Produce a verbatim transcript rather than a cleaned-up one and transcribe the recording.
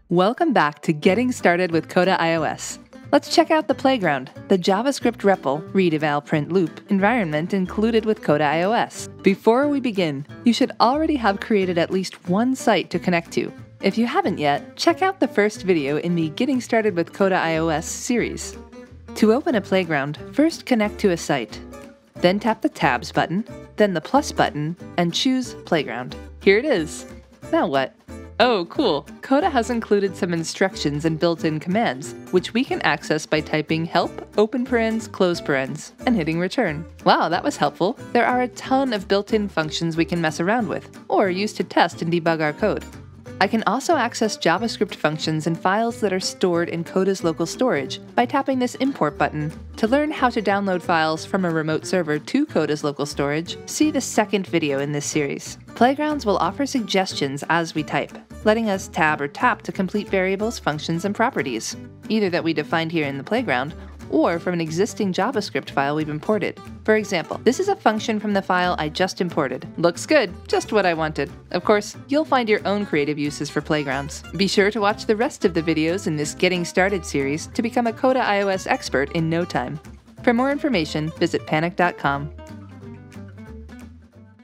Welcome back to Getting Started with Coda iOS. Let's check out the playground, the JavaScript R E P L, read eval print loop environment included with Coda iOS. Before we begin, you should already have created at least one site to connect to. If you haven't yet, check out the first video in the Getting Started with Coda iOS series. To open a playground, first connect to a site. Then tap the Tabs button, then the plus button, and choose Playground. Here it is. Now what? Oh, cool! Coda has included some instructions and built-in commands, which we can access by typing help, open parens, close parens, and hitting return. Wow, that was helpful! There are a ton of built-in functions we can mess around with, or use to test and debug our code. I can also access JavaScript functions and files that are stored in Coda's local storage by tapping this import button. To learn how to download files from a remote server to Coda's local storage, see the second video in this series. Playgrounds will offer suggestions as we type, letting us tab or tap to complete variables, functions, and properties, either that we defined here in the playground, or from an existing JavaScript file we've imported. For example, this is a function from the file I just imported. Looks good, just what I wanted. Of course, you'll find your own creative uses for playgrounds. Be sure to watch the rest of the videos in this Getting Started series to become a Coda iOS expert in no time. For more information, visit panic dot com.